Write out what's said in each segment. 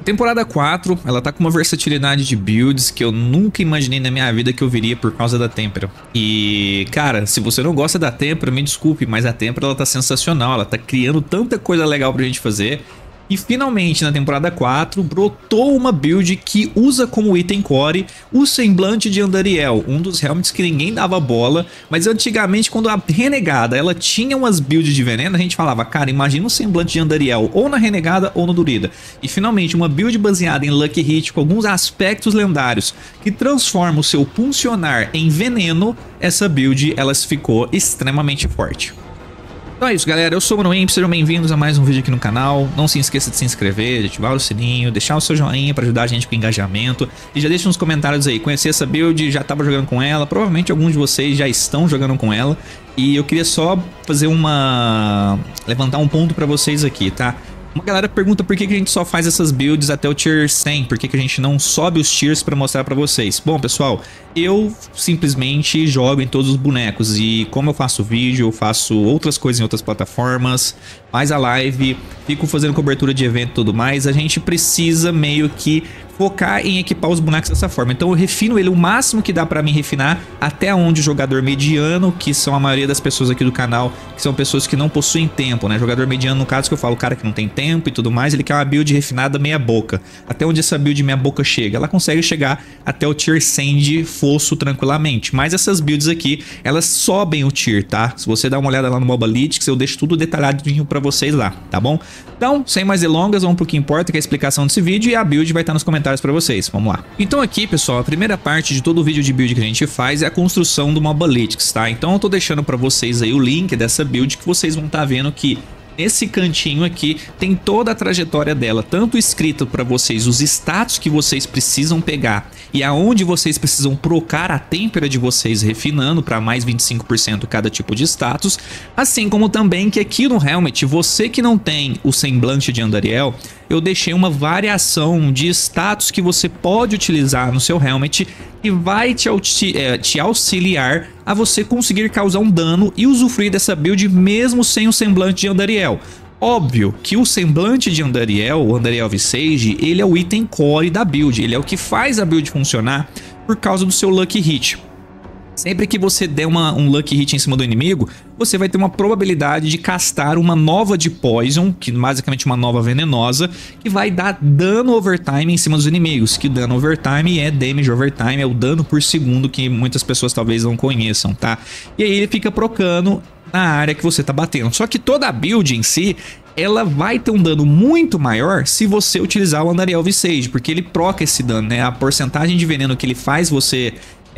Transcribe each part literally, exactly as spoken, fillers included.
Temporada quatro, ela tá com uma versatilidade de builds que eu nunca imaginei na minha vida que eu viria por causa da Tempera. E, cara, se você não gosta da Tempera, me desculpe, mas a Tempera ela tá sensacional, ela tá criando tanta coisa legal pra gente fazer. E finalmente, na temporada quatro, brotou uma build que usa como item core o semblante de Andariel, um dos helmets que ninguém dava bola, mas antigamente quando a Renegada ela tinha umas builds de veneno, a gente falava, cara, imagina um semblante de Andariel ou na Renegada ou no Durida. E finalmente uma build baseada em Lucky Hit com alguns aspectos lendários que transforma o seu Puncionar em veneno, essa build ela ficou extremamente forte. Então é isso, galera, eu sou o Mano Imp, sejam bem-vindos a mais um vídeo aqui no canal. Não se esqueça de se inscrever, de ativar o sininho, deixar o seu joinha para ajudar a gente com o engajamento. E já deixa nos comentários aí, conhecer essa build, já estava jogando com ela, provavelmente alguns de vocês já estão jogando com ela. E eu queria só fazer uma... levantar um ponto para vocês aqui, tá? Uma galera pergunta por que que a gente só faz essas builds até o tier cem, por que que a gente não sobe os tiers para mostrar para vocês. Bom, pessoal, eu simplesmente jogo em todos os bonecos e como eu faço vídeo, eu faço outras coisas em outras plataformas, faz a live, fico fazendo cobertura de evento e tudo mais, a gente precisa meio que focar em equipar os bonecos dessa forma. Então eu refino ele o máximo que dá pra mim refinar até onde o jogador mediano, que são a maioria das pessoas aqui do canal, que são pessoas que não possuem tempo, né? Jogador mediano, no caso que eu falo, o cara que não tem tempo e tudo mais, ele quer uma build refinada meia boca. Até onde essa build meia boca chega? Ela consegue chegar até o tier cem de fosso tranquilamente. Mas essas builds aqui, elas sobem o tier, tá? Se você dá uma olhada lá no Mobalytics, eu deixo tudo detalhadinho pra vocês lá, tá bom? Então, sem mais delongas, vamos pro que importa, que é a explicação desse vídeo, e a build vai estar nos comentários para vocês. Vamos lá. Então aqui, pessoal, a primeira parte de todo o vídeo de build que a gente faz é a construção do Mobalytics, tá? Então eu tô deixando para vocês aí o link dessa build que vocês vão estar vendo que nesse cantinho aqui tem toda a trajetória dela, tanto escrito para vocês os status que vocês precisam pegar e aonde vocês precisam trocar a têmpera de vocês, refinando para mais vinte e cinco por cento cada tipo de status, assim como também que aqui no Helmet, você que não tem o semblante de Andariel, eu deixei uma variação de status que você pode utilizar no seu Helmet e vai te, é, te auxiliar a você conseguir causar um dano e usufruir dessa build mesmo sem o semblante de Andariel. Óbvio que o semblante de Andariel, o Andariel Visage, ele é o item core da build, ele é o que faz a build funcionar por causa do seu Lucky Hit. Sempre que você der uma, um Lucky Hit em cima do inimigo, você vai ter uma probabilidade de castar uma nova de Poison, que basicamente uma nova venenosa, que vai dar dano overtime em cima dos inimigos, que dano overtime é damage overtime, é o dano por segundo que muitas pessoas talvez não conheçam, tá? E aí ele fica procando na área que você tá batendo. Só que toda a build em si, ela vai ter um dano muito maior se você utilizar o Andariel Visage, porque ele proca esse dano, né? A porcentagem de veneno que ele faz você...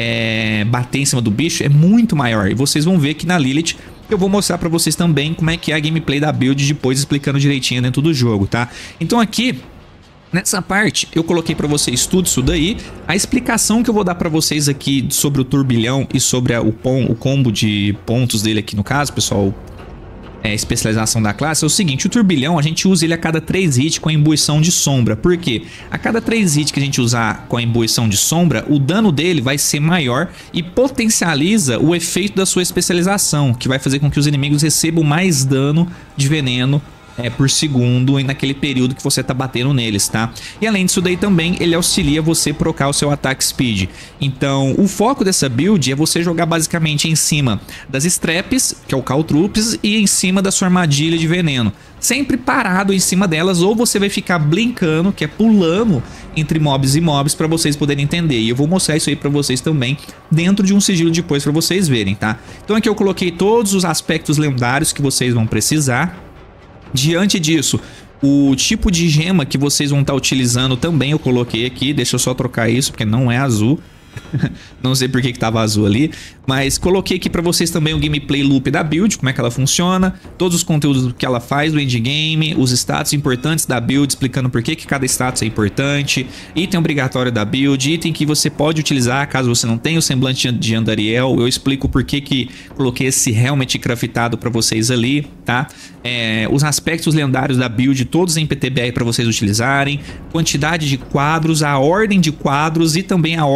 É, bater em cima do bicho é muito maior. E vocês vão ver que na Lilith eu vou mostrar pra vocês também como é que é a gameplay da build depois, explicando direitinho dentro do jogo, tá? Então aqui nessa parte eu coloquei pra vocês tudo isso daí. A explicação que eu vou dar pra vocês aqui sobre o turbilhão e sobre a, o, pom, o combo de pontos dele aqui no caso, pessoal, É, especialização da classe é o seguinte: o turbilhão a gente usa ele a cada três hits com a imbuição de sombra. Por quê? A cada três hits que a gente usar com a imbuição de sombra, o dano dele vai ser maior e potencializa o efeito da sua especialização, que vai fazer com que os inimigos recebam mais dano de veneno É, por segundo e naquele período que você tá batendo neles, tá? E além disso daí também ele auxilia você a procar o seu ataque speed. Então o foco dessa build é você jogar basicamente em cima das straps, que é o Caltroops, e em cima da sua armadilha de veneno, sempre parado em cima delas, ou você vai ficar blinkando, que é pulando entre mobs e mobs, para vocês poderem entender. E eu vou mostrar isso aí para vocês também dentro de um sigilo depois para vocês verem, tá? Então aqui eu coloquei todos os aspectos lendários que vocês vão precisar. Diante disso, o tipo de gema que vocês vão estar utilizando também eu coloquei aqui. Deixa eu só trocar isso porque não é azul. Não sei por que que tava azul ali, mas coloquei aqui pra vocês também o gameplay loop da build, como é que ela funciona, todos os conteúdos que ela faz do endgame, os status importantes da build, explicando por que que cada status é importante, item obrigatório da build, item que você pode utilizar caso você não tenha o semblante de Andariel. Eu explico por que que coloquei esse helmet craftado pra vocês ali, tá? É, os aspectos lendários da build, todos em P T B R pra vocês utilizarem, quantidade de quadros, a ordem de quadros e também a ordem de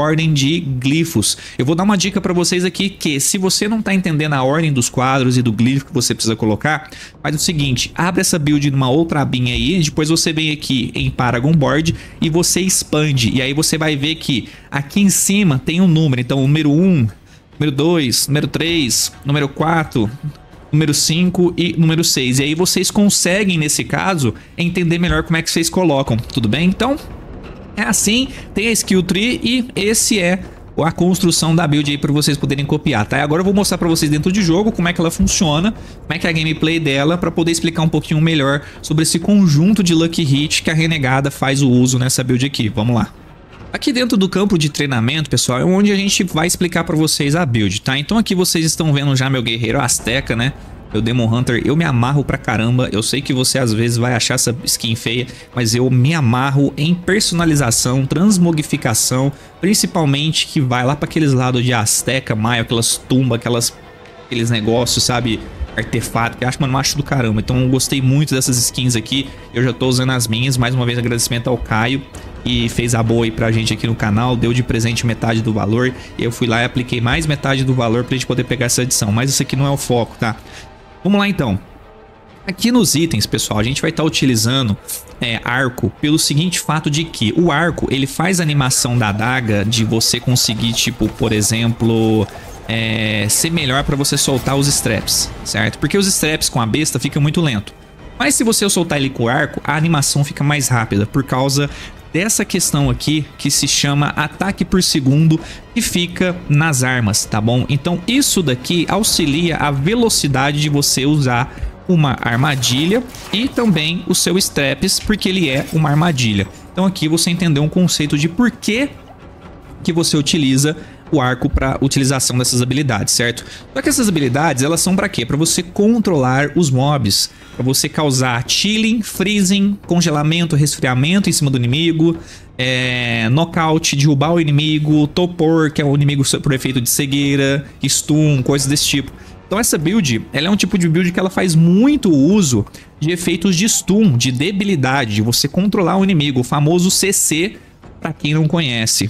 de glifos. Eu vou dar uma dica para vocês aqui que se você não tá entendendo a ordem dos quadros e do glifo que você precisa colocar, faz o seguinte, abre essa build numa outra abinha aí, depois você vem aqui em Paragon Board e você expande. E aí você vai ver que aqui em cima tem um número, então número um, número dois, número três, número quatro, número cinco e número seis. E aí vocês conseguem, nesse caso, entender melhor como é que vocês colocam, tudo bem? Então, é assim, tem a skill tree e esse é a construção da build aí para vocês poderem copiar, tá? Agora eu vou mostrar para vocês dentro de jogo como é que ela funciona, como é que é a gameplay dela, para poder explicar um pouquinho melhor sobre esse conjunto de Lucky Hit que a Renegada faz o uso nessa build aqui. Vamos lá. Aqui dentro do campo de treinamento, pessoal, é onde a gente vai explicar para vocês a build, tá? Então aqui vocês estão vendo já meu guerreiro Azteca, né? Meu Demon Hunter, eu me amarro pra caramba. Eu sei que você às vezes vai achar essa skin feia, mas eu me amarro em personalização, transmogrificação, principalmente que vai lá para aqueles lados de Azteca, Maia, aquelas tumbas, aquelas, aqueles negócios, sabe? Artefato, que eu acho, mano, macho do caramba. Então eu gostei muito dessas skins aqui. Eu já tô usando as minhas. Mais uma vez agradecimento ao Caio, que fez a boa aí pra gente aqui no canal, deu de presente metade do valor. Eu fui lá e apliquei mais metade do valor pra gente poder pegar essa edição. Mas isso aqui não é o foco, tá? Vamos lá então. Aqui nos itens, pessoal, a gente vai estar utilizando é, arco pelo seguinte fato de que o arco, ele faz a animação da adaga de você conseguir, tipo, por exemplo, é, ser melhor para você soltar os straps, certo? Porque os straps com a besta fica muito lento. Mas se você soltar ele com o arco, a animação fica mais rápida por causa dessa questão aqui que se chama ataque por segundo que fica nas armas, tá bom? Então isso daqui auxilia a velocidade de você usar uma armadilha e também o seu straps, porque ele é uma armadilha. Então aqui você entendeu um conceito de por que que você utiliza o arco para utilização dessas habilidades, certo? Só que essas habilidades, elas são para quê? Para você controlar os mobs, para você causar chilling, freezing, congelamento, resfriamento em cima do inimigo, é, knockout, derrubar o inimigo, topor, que é o inimigo por efeito de cegueira, stun, coisas desse tipo. Então essa build, ela é um tipo de build que ela faz muito uso de efeitos de stun, de debilidade, de você controlar o inimigo, o famoso C C, para quem não conhece.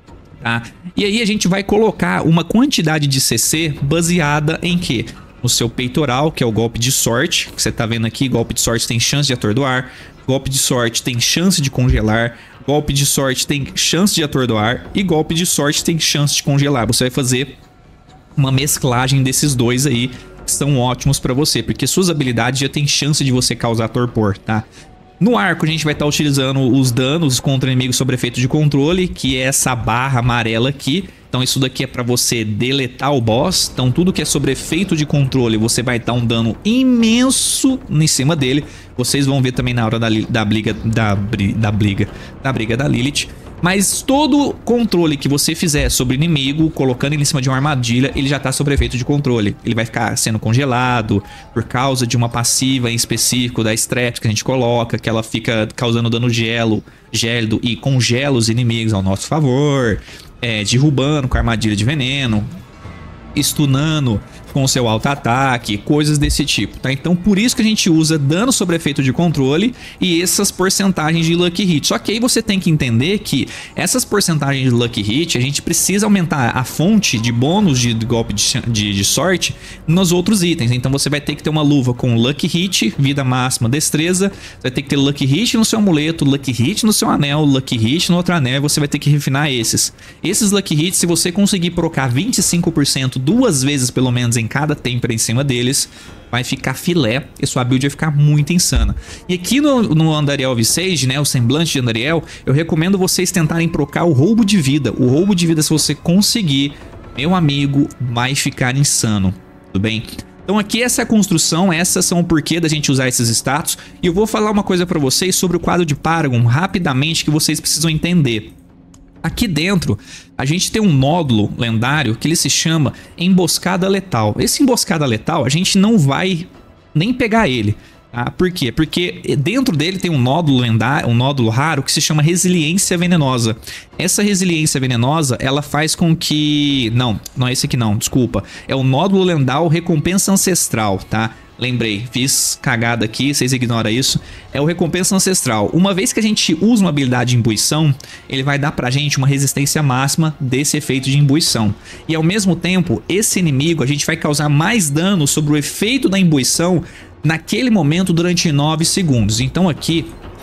Tá? E aí a gente vai colocar uma quantidade de C C baseada em quê? No seu peitoral, que é o golpe de sorte, que você tá vendo aqui, golpe de sorte tem chance de atordoar, golpe de sorte tem chance de congelar, golpe de sorte tem chance de atordoar e golpe de sorte tem chance de congelar. Você vai fazer uma mesclagem desses dois aí, que são ótimos para você, porque suas habilidades já tem chance de você causar torpor, tá? No arco a gente vai estar utilizando os danos contra inimigos sob efeito de controle, que é essa barra amarela aqui. Então isso daqui é para você deletar o boss. Então tudo que é sobre efeito de controle você vai dar um dano imenso em cima dele. Vocês vão ver também na hora da, da, briga, da, da, briga, da briga da Lilith. Mas todo controle que você fizer sobre o inimigo, colocando ele em cima de uma armadilha, ele já está sob efeito de controle. Ele vai ficar sendo congelado por causa de uma passiva em específico da Strat que a gente coloca, que ela fica causando dano gelo, gélido e congela os inimigos ao nosso favor. É, derrubando com armadilha de veneno, stunando com o seu auto-ataque, coisas desse tipo, tá? Então por isso que a gente usa dano sobre efeito de controle e essas porcentagens de Lucky Hit. Só que aí você tem que entender que essas porcentagens de Lucky Hit, a gente precisa aumentar a fonte de bônus de golpe de, de, de sorte nos outros itens. Então você vai ter que ter uma luva com Lucky Hit, vida máxima, destreza. Você vai ter que ter Lucky Hit no seu amuleto, Lucky Hit no seu anel, Lucky Hit no outro anel. Você vai ter que refinar esses. Esses Lucky Hits, se você conseguir procar vinte e cinco por cento duas vezes pelo menos em cada tempera em cima deles, vai ficar filé e sua build vai ficar muito insana. E aqui no, no Andariel Visage, né, o semblante de Andariel, eu recomendo vocês tentarem procar o roubo de vida. O roubo de vida, se você conseguir, meu amigo, vai ficar insano, tudo bem? Então aqui essa é a construção, essas são o porquê da gente usar esses status. E eu vou falar uma coisa pra vocês sobre o quadro de Paragon, rapidamente, que vocês precisam entender. Aqui dentro, a gente tem um módulo lendário que ele se chama Emboscada Letal. Esse Emboscada Letal, a gente não vai nem pegar ele, tá? Por quê? Porque dentro dele tem um nódulo lendário, um nódulo raro que se chama Resiliência Venenosa. Essa Resiliência Venenosa, ela faz com que... Não, não é esse aqui não, desculpa. É o nódulo lendário Recompensa Ancestral, tá? lembrei, fiz cagada aqui, vocês ignoram isso. É o Recompensa Ancestral. Uma vez que a gente usa uma habilidade de imbuição, ele vai dar pra gente uma resistência máxima desse efeito de imbuição. E ao mesmo tempo, esse inimigo, a gente vai causar mais dano sobre o efeito da imbuição naquele momento durante nove segundos. Então aqui,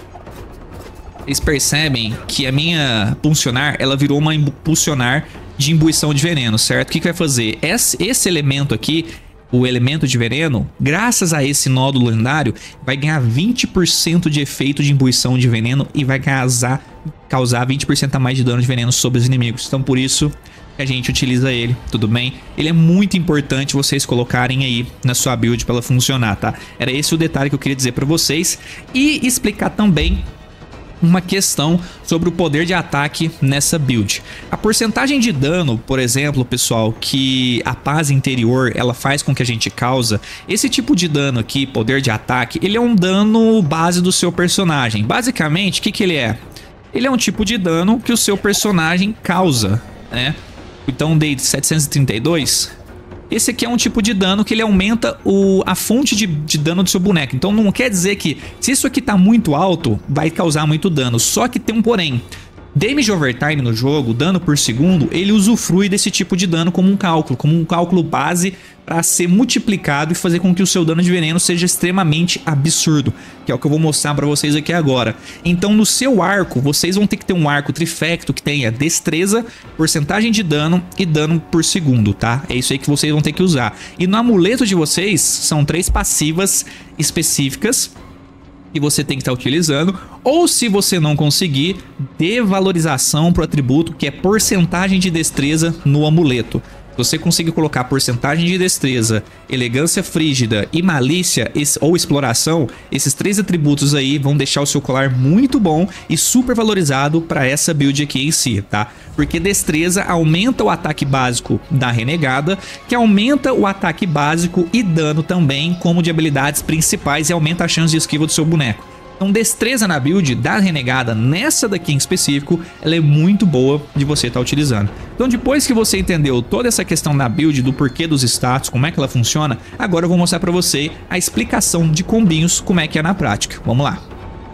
vocês percebem que a minha Pulsionar, ela virou uma Pulsionar de imbuição de veneno, certo? O que que vai fazer? Esse, esse elemento aqui, o elemento de veneno, graças a esse nódulo lendário, vai ganhar vinte por cento de efeito de imbuição de veneno e vai causar, causar vinte por cento a mais de dano de veneno sobre os inimigos. Então por isso que a gente utiliza ele, tudo bem? Ele é muito importante vocês colocarem aí na sua build para ela funcionar, tá? Era esse o detalhe que eu queria dizer para vocês e explicar também uma questão sobre o poder de ataque nessa build. A porcentagem de dano, por exemplo, pessoal, que a paz interior ela faz com que a gente causa, esse tipo de dano aqui, poder de ataque, ele é um dano base do seu personagem. Basicamente, o que que ele é? Ele é um tipo de dano que o seu personagem causa, né? Então, dei setecentos e trinta e dois. Esse aqui é um tipo de dano que ele aumenta o, a fonte de, de dano do seu boneco. Então não quer dizer que se isso aqui tá muito alto, vai causar muito dano. Só que tem um porém. Damage over time no jogo, dano por segundo, ele usufrui desse tipo de dano como um cálculo, como um cálculo base para ser multiplicado e fazer com que o seu dano de veneno seja extremamente absurdo, que é o que eu vou mostrar para vocês aqui agora. Então no seu arco, vocês vão ter que ter um arco trifecto que tenha destreza, porcentagem de dano e dano por segundo, tá? É isso aí que vocês vão ter que usar. E no amuleto de vocês, são três passivas específicas que você tem que estar utilizando, ou se você não conseguir, dê valorização para o atributo que é porcentagem de destreza no amuleto. Se você conseguir colocar porcentagem de destreza, elegância frígida e malícia esse, ou exploração, esses três atributos aí vão deixar o seu colar muito bom e super valorizado para essa build aqui em si, tá? Porque destreza aumenta o ataque básico da renegada, que aumenta o ataque básico e dano também como de habilidades principais e aumenta a chance de esquiva do seu boneco. Então destreza na build da renegada, nessa daqui em específico, ela é muito boa de você estar utilizando. Então depois que você entendeu toda essa questão da build, do porquê dos status, como é que ela funciona, agora eu vou mostrar pra você a explicação de combinhos, como é que é na prática. Vamos lá.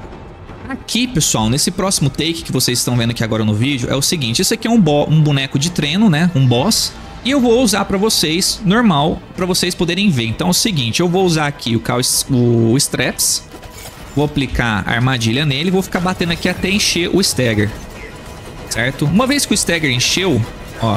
Aqui, pessoal, nesse próximo take que vocês estão vendo aqui agora no vídeo, é o seguinte, esse aqui é um, um boneco de treino, né, um boss, e eu vou usar pra vocês, normal, pra vocês poderem ver. Então é o seguinte, eu vou usar aqui o, o Straps, vou aplicar a armadilha nele e vou ficar batendo aqui até encher o stagger, certo? Uma vez que o stagger encheu, ó,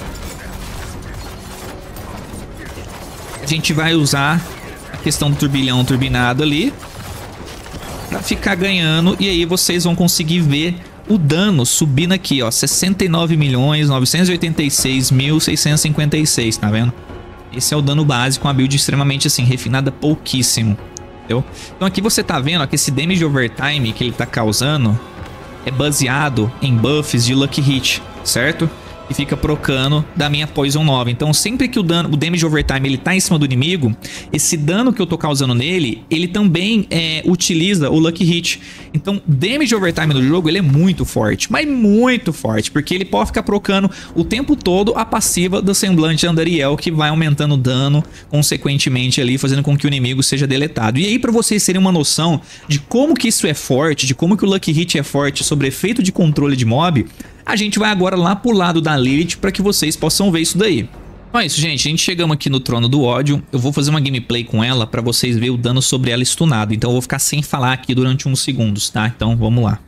a gente vai usar a questão do turbilhão turbinado ali pra ficar ganhando, e aí vocês vão conseguir ver o dano subindo aqui, ó, sessenta e nove milhões novecentos e oitenta e seis mil seiscentos e cinquenta e seis, tá vendo? Esse é o dano básico, uma build extremamente assim, refinada pouquíssimo. Entendeu? Então aqui você tá vendo ó, que esse damage over time que ele tá causando é baseado em buffs de Lucky Hit, certo? E fica procando da minha Poison nove. Então sempre que o dano, o damage over time ele tá em cima do inimigo, esse dano que eu tô causando nele, ele também é, utiliza o Lucky Hit. Então damage over time no jogo ele é muito forte, mas muito forte, porque ele pode ficar procando o tempo todo a passiva do semblante de Andariel, que vai aumentando o dano consequentemente ali, fazendo com que o inimigo seja deletado. E aí para vocês terem uma noção de como que isso é forte, de como que o Lucky Hit é forte sobre efeito de controle de mob, a gente vai agora lá pro lado da Lilith para que vocês possam ver isso daí. Então é isso, gente. A gente chegamos aqui no Trono do Ódio. Eu vou fazer uma gameplay com ela para vocês verem o dano sobre ela stunado. Então eu vou ficar sem falar aqui durante uns segundos, tá? Então vamos lá.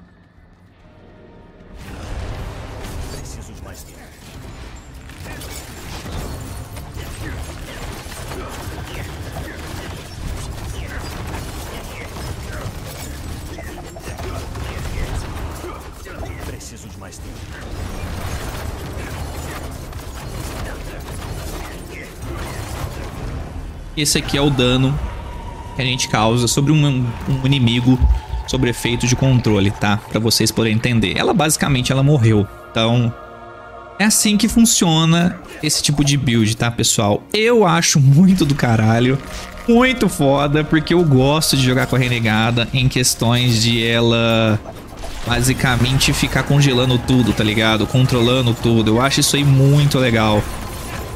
Esse aqui é o dano que a gente causa sobre um, um inimigo sobre efeito de controle, tá? Pra vocês poderem entender. Ela basicamente ela morreu. Então é assim que funciona esse tipo de build, tá, pessoal? Eu acho muito do caralho, muito foda, porque eu gosto de jogar com a renegada em questões de ela basicamente ficar congelando tudo, tá ligado? Controlando tudo. Eu acho isso aí muito legal.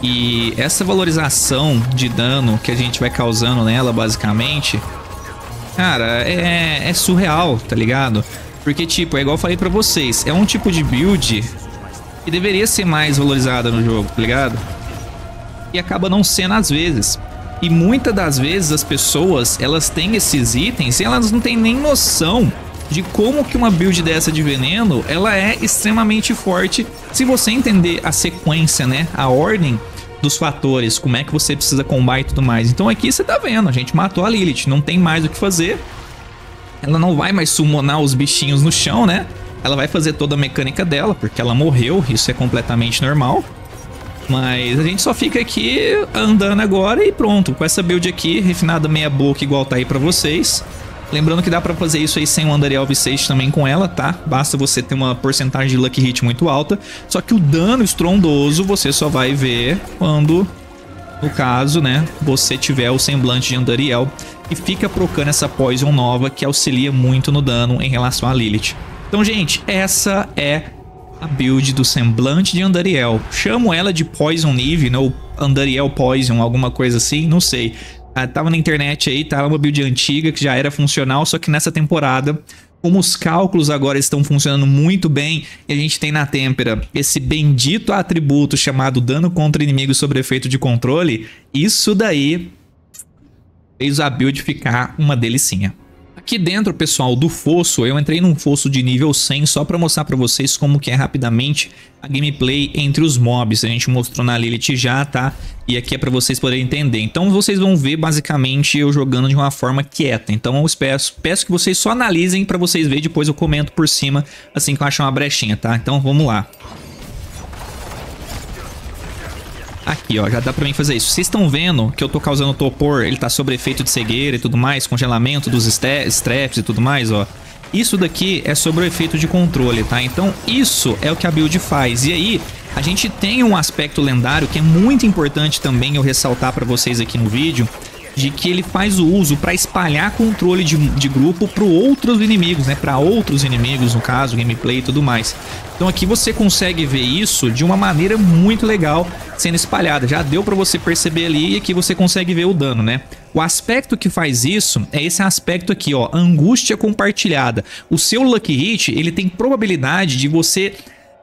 E essa valorização de dano que a gente vai causando nela, basicamente, cara, é, é surreal, tá ligado? Porque, tipo, é igual eu falei pra vocês, é um tipo de build que deveria ser mais valorizada no jogo, tá ligado? E acaba não sendo às vezes. E muitas das vezes as pessoas, elas têm esses itens e elas não têm nem noção de como que uma build dessa de veneno, ela é extremamente forte se você entender a sequência, né? A ordem dos fatores, como é que você precisa combar e tudo mais. Então aqui você tá vendo, a gente matou a Lilith, não tem mais o que fazer. Ela não vai mais summonar os bichinhos no chão, né? Ela vai fazer toda a mecânica dela, porque ela morreu, isso é completamente normal. Mas a gente só fica aqui andando agora e pronto. Com essa build aqui, refinada meia boca igual tá aí pra vocês. Lembrando que dá pra fazer isso aí sem o Andariel Visage também com ela, tá? Basta você ter uma porcentagem de Lucky Hit muito alta. Só que o dano estrondoso você só vai ver quando, no caso, né, você tiver o semblante de Andariel. E fica procando essa Poison nova que auxilia muito no dano em relação a Lilith. Então, gente, essa é a build do semblante de Andariel. Chamo ela de Poison Eve, né? Ou Andariel Poison, alguma coisa assim, não sei. Ah, tava na internet aí, tá uma build antiga que já era funcional, só que nessa temporada, como os cálculos agora estão funcionando muito bem, e a gente tem na têmpera esse bendito atributo chamado dano contra inimigos sob efeito de controle, isso daí fez a build ficar uma delicinha. Aqui dentro, pessoal, do fosso, eu entrei num fosso de nível cem só para mostrar para vocês como que é rapidamente a gameplay entre os mobs. A gente mostrou na Lilith já, tá? E aqui é para vocês poderem entender. Então vocês vão ver basicamente eu jogando de uma forma quieta. Então eu peço, peço que vocês só analisem para vocês verem, depois eu comento por cima assim que eu achar uma brechinha, tá? Então vamos lá. Aqui, ó, já dá pra mim fazer isso. Vocês estão vendo que eu tô causando torpor, ele tá sob efeito de cegueira e tudo mais, congelamento dos straps e tudo mais, ó. Isso daqui é sobre o efeito de controle, tá? Então isso é o que a build faz. E aí, a gente tem um aspecto lendário que é muito importante também eu ressaltar pra vocês aqui no vídeo, de que ele faz o uso para espalhar controle de, de grupo para outros inimigos, né? Para outros inimigos, no caso, gameplay e tudo mais. Então aqui você consegue ver isso de uma maneira muito legal sendo espalhada. Já deu para você perceber ali e aqui você consegue ver o dano, né? O aspecto que faz isso é esse aspecto aqui, ó, angústia compartilhada. O seu Lucky Hit, ele tem probabilidade de você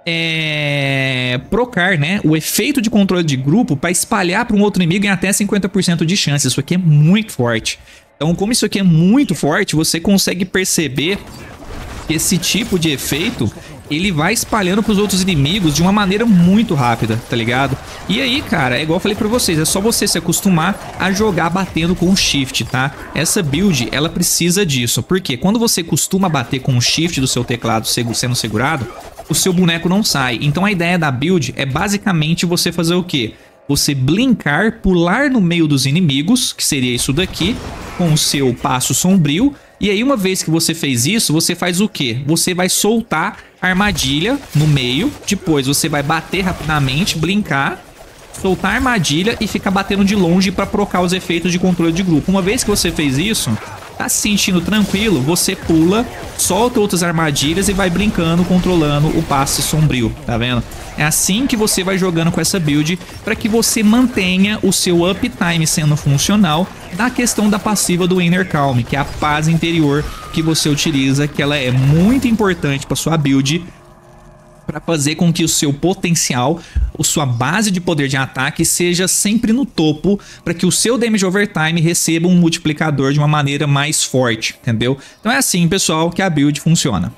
É, procar, né, o efeito de controle de grupo para espalhar para um outro inimigo em até cinquenta por cento de chance. Isso aqui é muito forte. Então, como isso aqui é muito forte, você consegue perceber que esse tipo de efeito ele vai espalhando para os outros inimigos de uma maneira muito rápida, tá ligado? E aí, cara, é igual eu falei para vocês, é só você se acostumar a jogar batendo com o shift, tá? Essa build, ela precisa disso, porque quando você costuma bater com o shift do seu teclado sendo segurado, o seu boneco não sai. Então a ideia da build é basicamente você fazer o quê? Você blinkar, pular no meio dos inimigos, que seria isso daqui, com o seu passo sombrio. E aí uma vez que você fez isso, você faz o quê? Você vai soltar a armadilha no meio, depois você vai bater rapidamente, blinkar, soltar a armadilha e ficar batendo de longe para procar os efeitos de controle de grupo. Uma vez que você fez isso, tá se sentindo tranquilo, você pula, solta outras armadilhas e vai brincando, controlando o passe sombrio, tá vendo? É assim que você vai jogando com essa build para que você mantenha o seu uptime sendo funcional na questão da passiva do Inner Calm, que é a paz interior que você utiliza, que ela é muito importante para sua build, para fazer com que o seu potencial, a sua base de poder de ataque seja sempre no topo, para que o seu damage overtime receba um multiplicador de uma maneira mais forte, entendeu? Então é assim, pessoal, que a build funciona.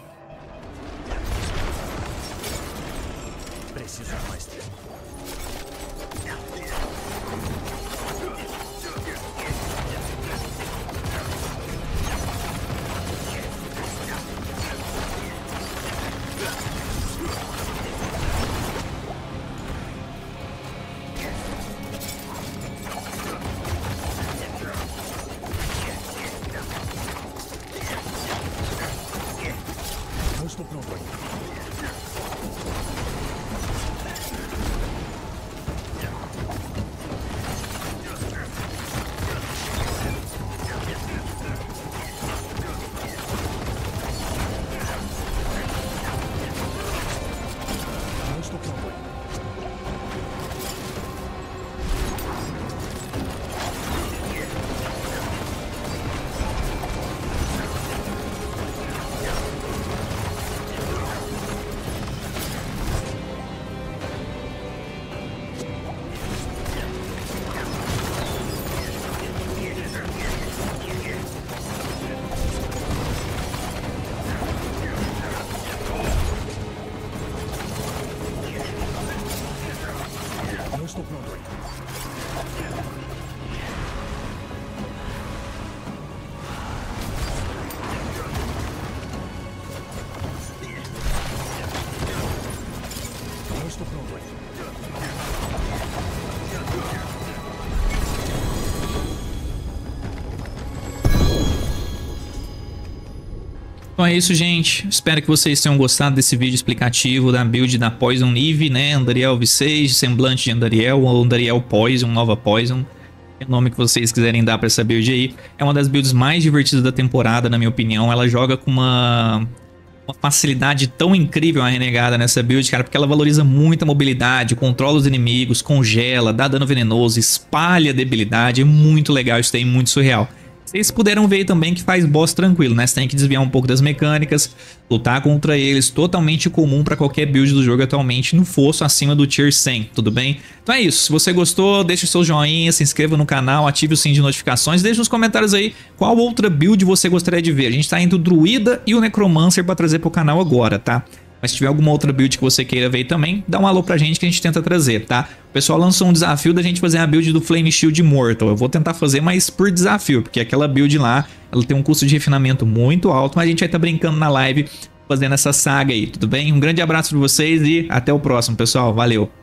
Não estou pronto ainda. Não estou pronto ainda. Então é isso, gente. Espero que vocês tenham gostado desse vídeo explicativo da build da Poison Eve, né? Andariel Visage, semblante de Andariel, ou Andariel Poison, nova Poison. É o nome que vocês quiserem dar pra essa build aí. É uma das builds mais divertidas da temporada, na minha opinião. Ela joga com uma... uma facilidade tão incrível a Renegada nessa build, cara, porque ela valoriza muito a mobilidade, controla os inimigos, congela, dá dano venenoso, espalha debilidade. É muito legal isso daí, muito surreal. Vocês puderam ver também que faz boss tranquilo, né? Você tem que desviar um pouco das mecânicas, lutar contra eles, totalmente comum para qualquer build do jogo atualmente, no fosso acima do tier cem, tudo bem? Então é isso, se você gostou, deixa o seu joinha, se inscreva no canal, ative o sininho de notificações, deixa nos comentários aí qual outra build você gostaria de ver. A gente tá entre o Druida e o Necromancer para trazer pro canal agora, tá? Mas se tiver alguma outra build que você queira ver também, dá um alô pra gente que a gente tenta trazer, tá? O pessoal lançou um desafio da gente fazer a build do Flame Shield Mortal. Eu vou tentar fazer, mas por desafio, porque aquela build lá, ela tem um custo de refinamento muito alto, mas a gente vai estar brincando na live fazendo essa saga aí, tudo bem? Um grande abraço pra vocês e até o próximo, pessoal. Valeu!